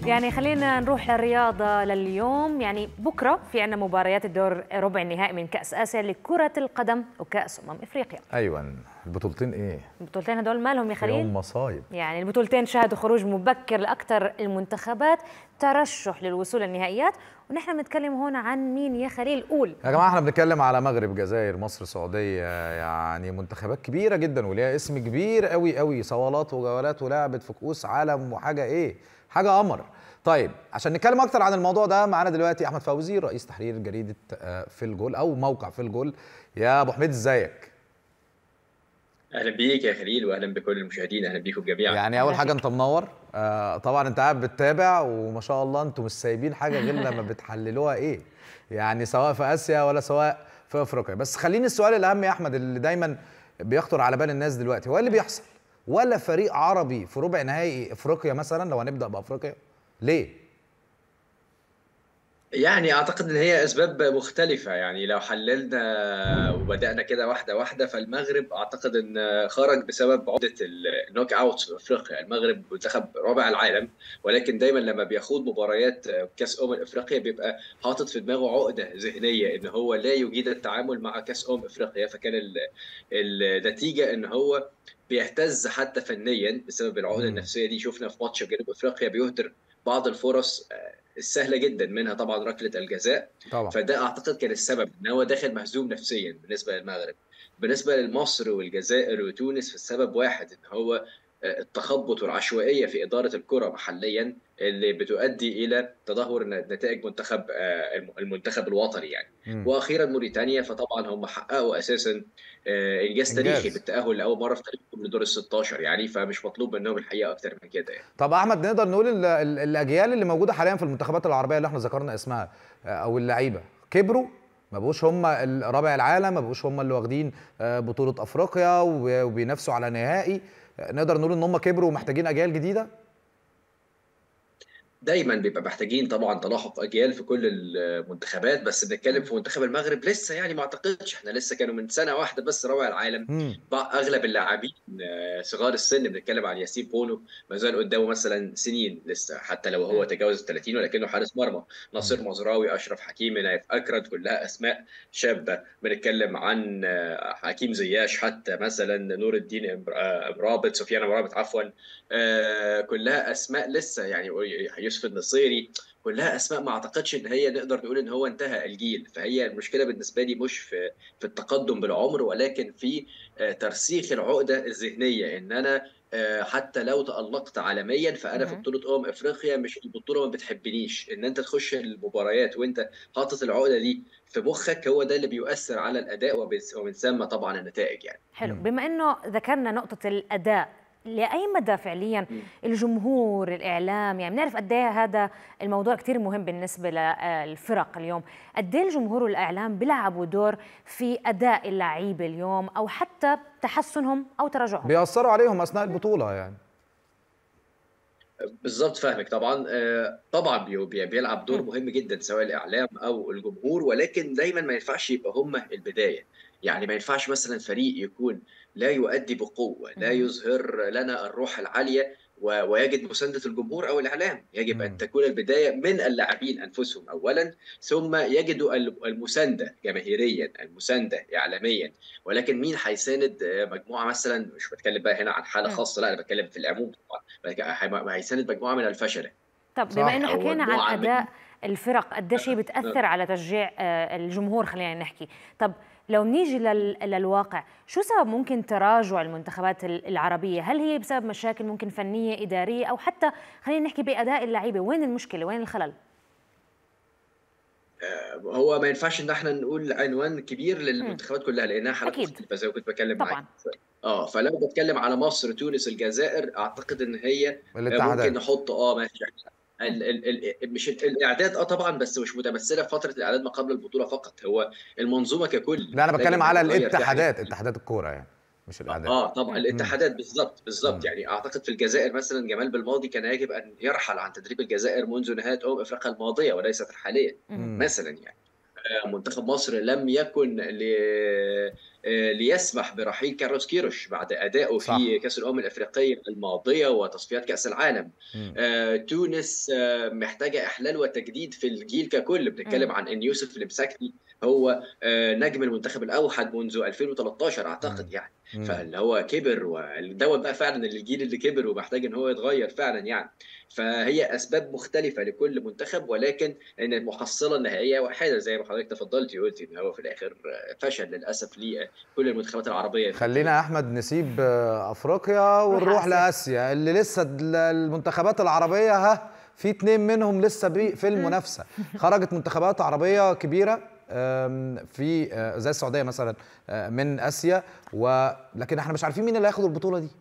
يعني خلينا نروح للرياضة لليوم. يعني بكرة في عنا مباريات الدور ربع النهائي من كأس آسيا لكرة القدم وكأس أفريقيا. أيوة، البطولتين إيه؟ البطولتين هدول مالهم يا خليل؟ يوم مصايب. يعني البطولتين شهدوا خروج مبكر لأكثر المنتخبات ترشح للوصول للنهائيات، ونحن بنتكلم هون عن مين يا خليل؟ قول يا جماعة، احنا بنتكلم على مغرب، جزائر، مصر، سعودية، يعني منتخبات كبيرة جدا وليها اسم كبير قوي قوي، صوالات وجولات ولعبت في كؤوس عالم وحاجة إيه؟ حاجة قمر. طيب، عشان نتكلم أكتر عن الموضوع ده معانا دلوقتي أحمد فوزي، رئيس تحرير جريدة في الجول أو موقع في الجول. يا أبو حميد، إزيك؟ اهلا بيك يا خليل، واهلا بكل المشاهدين، اهلا بيكم جميعا. يعني اول حاجه انت منور. طبعا انت قاعد بتتابع وما شاء الله انتم مش سايبين حاجه غير لما بتحللوها ايه، يعني سواء في اسيا ولا سواء في افريقيا. بس خليني السؤال الاهم يا احمد اللي دايما بيخطر على بال الناس دلوقتي، هو إيه اللي بيحصل؟ ولا فريق عربي في ربع نهائي افريقيا مثلا لو هنبدا بافريقيا؟ ليه؟ يعني اعتقد ان هي اسباب مختلفه. يعني لو حللنا وبدانا كده واحده واحده، فالمغرب اعتقد ان خرج بسبب عقده النوك اوت في افريقيا. المغرب منتخب رابع العالم، ولكن دايما لما بيخوض مباريات كاس افريقيا بيبقى حاطط في دماغه عقده ذهنيه ان هو لا يجيد التعامل مع كاس افريقيا، فكان النتيجه ان هو بيهتز حتى فنيا بسبب العقده النفسيه دي. شفنا في ماتش جنوب افريقيا بيهدر بعض الفرص السهله جدا، منها طبعا ركله الجزاء. طبعا. فده اعتقد كان السبب ان هو داخل مهزوم نفسيا بالنسبه للمغرب. بالنسبه لمصر والجزائر وتونس، فالسبب واحد، ان هو التخبط والعشوائيه في اداره الكره محليا اللي بتؤدي الى تدهور نتائج المنتخب الوطني يعني. واخيرا موريتانيا، فطبعا هم حققوا اساسا انجاز تاريخي بالتاهل لاول مره في تاريخهم لدور ال 16 يعني، فمش مطلوب منهم الحقيقه اكتر من كده يعني. طب احمد، نقدر نقول الاجيال اللي موجوده حاليا في المنتخبات العربيه اللي احنا ذكرنا اسمها او اللعيبه كبروا، ما بقوش هم رابع العالم، ما بقوش هم اللي واخدين بطوله افريقيا وبينافسوا على نهائي، نقدر نقول ان هم كبروا ومحتاجين اجيال جديده؟ دايما بيبقى محتاجين طبعا تلاحق اجيال في كل المنتخبات، بس بنتكلم في منتخب المغرب لسه، يعني ما اعتقدش، احنا لسه كانوا من سنه واحده بس رابع العالم. اغلب اللاعبين صغار السن، بنتكلم عن ياسين بونو ما زال قدامه مثلا سنين لسه، حتى لو هو تجاوز ال 30 ولكنه حارس مرمى. ناصر مزراوي، اشرف حكيمي، نايف اكرد، كلها اسماء شابه. بنتكلم عن حكيم زياش، حتى مثلا نور الدين مرابط، سفيان مرابط عفوا، كلها اسماء لسه يعني. يوسف النصيري، كلها اسماء ما اعتقدش ان هي نقدر نقول ان هو انتهى الجيل. فهي المشكله بالنسبه لي مش في التقدم بالعمر، ولكن في ترسيخ العقده الذهنيه، ان انا حتى لو تألقت عالميا فانا في بطوله افريقيا مش البطوله ما بتحبنيش. ان انت تخش المباريات وانت حاطط العقده دي في مخك، هو ده اللي بيؤثر على الاداء ومن ثم طبعا النتائج يعني. حلو. بما انه ذكرنا نقطه الاداء، لأي مدى فعليا الجمهور، الإعلام، يعني بنعرف قد ايه هذا الموضوع كثير مهم بالنسبة للفرق اليوم، قد ايه الجمهور والإعلام بيلعبوا دور في أداء اللعيبة اليوم أو حتى تحسنهم أو تراجعهم؟ بيأثروا عليهم أثناء البطولة يعني. بالظبط، فاهمك طبعا. طبعا بيلعب دور مهم جدا سواء الاعلام او الجمهور، ولكن دايما ما ينفعش يبقى هم البدايه. يعني ما ينفعش مثلا فريق يكون لا يؤدي بقوه، لا يظهر لنا الروح العاليه ويجد مسانده الجمهور او الاعلام. يجب ان تكون البدايه من اللاعبين انفسهم اولا، ثم يجدوا المسانده جماهيريا، المسانده اعلاميا. ولكن مين هيساند مجموعه مثلا؟ مش بتكلم بقى هنا عن حاله خاصه، لا انا بتكلم في العموم طبعا. هيساند مجموعه من الفشله. طب بما انه حكينا عن اداء الفرق قد ايش بتاثر على تشجيع الجمهور، خلينا نحكي، طب لو نيجي للواقع، شو سبب ممكن تراجع المنتخبات العربيه؟ هل هي بسبب مشاكل ممكن فنيه اداريه، او حتى خلينا نحكي باداء اللعيبه؟ وين المشكله؟ وين الخلل؟ هو ما ينفعش ان احنا نقول عنوان كبير للمنتخبات كلها لانها حالات مختلفه زي ما كنت بتكلم معاك. فلو بتكلم على مصر، تونس، الجزائر، اعتقد ان هي ممكن نحط ماشي. مش الاعداد طبعا، بس مش متمثله في فتره الاعداد ما قبل البطوله فقط، هو المنظومه ككل. لا، انا بتكلم على الاتحادات، اتحادات الكوره يعني، مش الاعداد. طبعا الاتحادات بالظبط. يعني اعتقد في الجزائر مثلا جمال بالماضي كان يجب ان يرحل عن تدريب الجزائر منذ نهايه افريقيا الماضيه وليست الحاليه مثلا يعني. منتخب مصر لم يكن ليسمح برحيل كارلوس كيروش بعد أدائه في كأس الأمم الأفريقية الماضية وتصفيات كأس العالم. تونس محتاجة إحلال وتجديد في الجيل ككل. بنتكلم عن إن يوسف المساكني هو نجم المنتخب الأوحد منذ 2013 أعتقد يعني. فاللي هو كبر، ودوت بقى فعلا الجيل اللي كبر ومحتاج ان هو يتغير فعلا يعني. فهي اسباب مختلفه لكل منتخب، ولكن ان المحصله النهائيه واحده زي ما حضرتك تفضلتي قلتي ان هو في الاخر فشل للاسف لكل المنتخبات العربيه. خلينا يا احمد نسيب افريقيا ونروح لاسيا اللي لسه المنتخبات العربيه في 2 منهم لسه في المنافسه. خرجت منتخبات عربيه كبيره في زي السعوديه مثلا من اسيا، ولكن احنا مش عارفين مين اللي هياخد البطوله دي.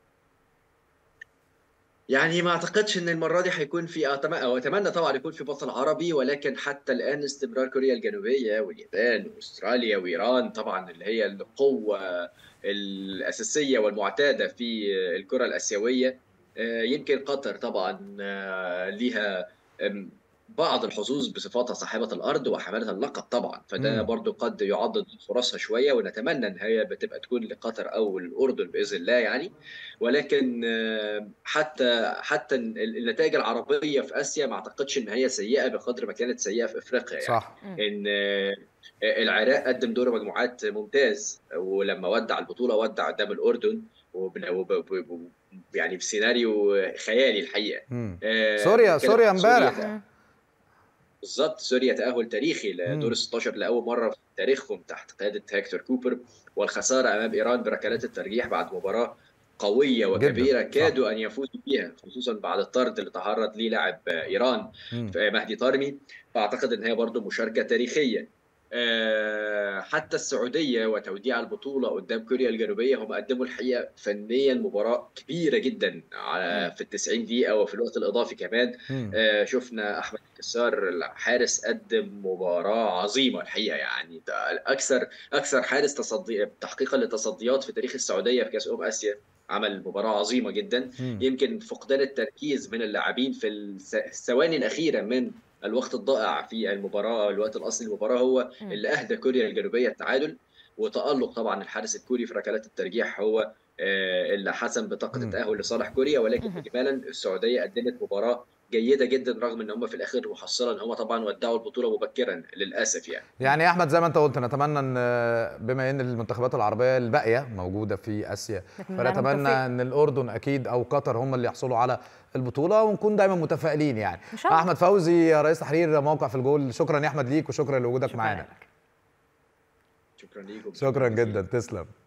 يعني ما اعتقدش ان المره دي هيكون في اتمنى طبعا يكون في بطل عربي، ولكن حتى الان استمرار كوريا الجنوبيه واليابان واستراليا وايران طبعا اللي هي القوه الاساسيه والمعتاده في الكره الاسيويه. يمكن قطر طبعا ليها بعض الحظوظ بصفاتها صاحبة الأرض وحاملة اللقب طبعا، فده برضو قد يعضد فرصها شوية، ونتمنى إن هي بتبقى تكون لقطر أو الأردن بإذن الله يعني. ولكن حتى النتائج العربية في آسيا ما أعتقدش إن هي سيئة بقدر ما كانت سيئة في إفريقيا يعني. صح. إن العراق قدم دور مجموعات ممتاز، ولما ودع البطولة ودع قدام الأردن يعني بسيناريو خيالي الحقيقة. سوريا امبارح بالظبط. سوريا تأهل تاريخي لدور ال 16 لأول مرة في تاريخهم تحت قيادة هيكتور كوبر، والخسارة أمام إيران بركلات الترجيح بعد مباراة قوية وكبيرة كادوا أن يفوزوا بيها، خصوصا بعد الطرد اللي تعرض ليه لاعب إيران مهدي طارمي. فأعتقد أن هي برضو مشاركة تاريخية. حتى السعودية وتوديع البطولة قدام كوريا الجنوبية هم قدموا الحقيقة فنيا مباراة كبيرة جدا في ال90 دقيقة وفي الوقت الإضافي كمان. شفنا أحمد الكسار الحارس قدم مباراة عظيمة الحقيقة يعني، أكثر حارس تحقيقا للتصديات في تاريخ السعودية في كأس آسيا. عمل مباراة عظيمة جدا. يمكن فقدان التركيز من اللاعبين في الثواني الأخيرة من الوقت الضائع في المباراة، الوقت الأصلي للمباراة، هو اللي أهدى كوريا الجنوبية التعادل. وتألق طبعا الحارس الكوري في ركلات الترجيح هو اللي حسم بطاقة التأهل لصالح كوريا. ولكن إجمالا السعودية قدمت مباراة جيدة جدا رغم ان هم في الاخر محصلا ان هم طبعا ودعوا البطولة مبكرا للاسف يعني يا احمد زي ما انت قلت نتمنى ان بما ان المنتخبات العربية الباقية موجودة في اسيا فنتمنى ان الاردن اكيد او قطر هم اللي يحصلوا على البطولة ونكون دايما متفائلين يعني. احمد فوزي رئيس تحرير موقع في الجول، شكرا يا احمد ليك وشكرا لوجودك معانا. شكرا ليكم. شكرا جدا، تسلم.